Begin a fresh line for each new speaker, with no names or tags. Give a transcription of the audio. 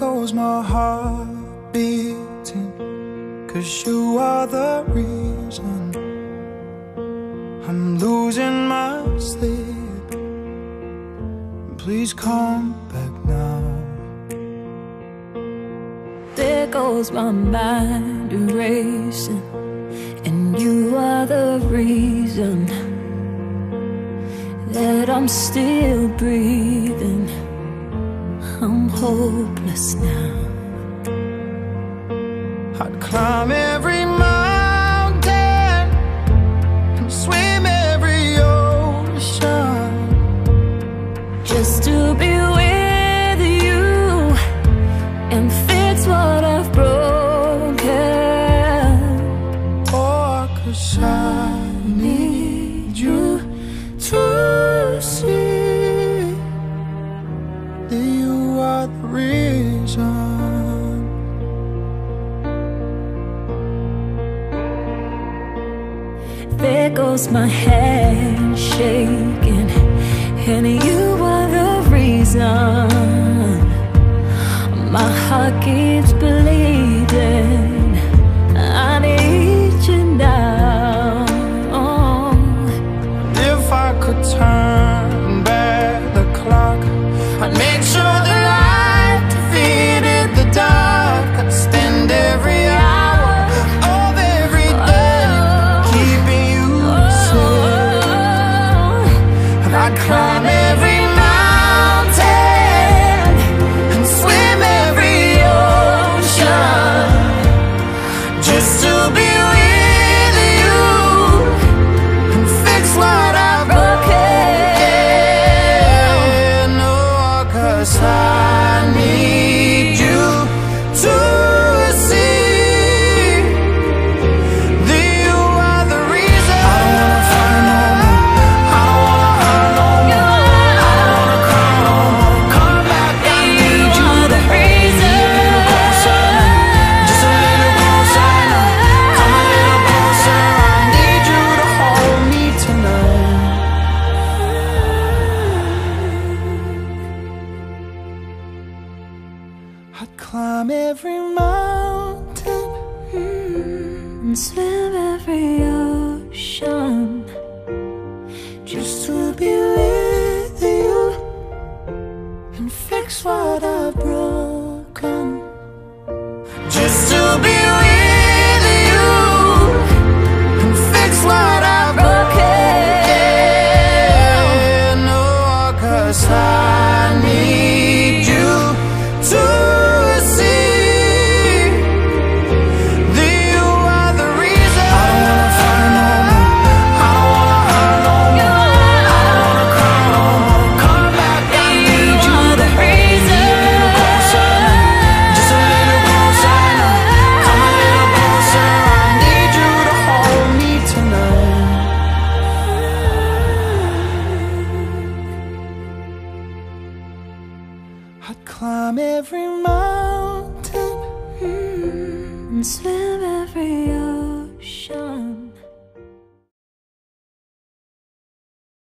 goes my heart beating, 'cause you are the reason I'm losing my sleep. Please come back now.
There goes my mind erasing, and you are the reason that I'm still breathing. I'm hopeless now.
I'd climb every mountain and swim every ocean
just to be with you and fix what I've broken.
Oh, 'cause I need you to see that you are the reason.
There goes my hand shaking, and you are the reason my heart keeps bleeding. I need you now.
If I could turn back the clock, I'd make sure the light defeated the dark. I'd spend every hour of every day keeping you safe. And I'd climb every mountain and swim every ocean just to be with you and fix what I've broken. Oh, 'cause I need you to see that you are the reason. I don't wanna fight no more, I don't wanna hurt no more, I don't wanna cry no more. Come back, I need you to reason. Just a little closer now, come a little closer. I need you to hold me tonight. I'd climb every mountain
And swim every ocean
just to be with you and fix what I've broken. Just to be with you and fix what I've broken. Oh, 'cause I need you to see that you are the reason. I don't wanna fight no more, I don't wanna hurt no more, I don't wanna cry no more. Come back, I need you to reason. Just a little closer now, come a little closer. I need you to hold me tonight. I'd climb every mountain
and swim every ocean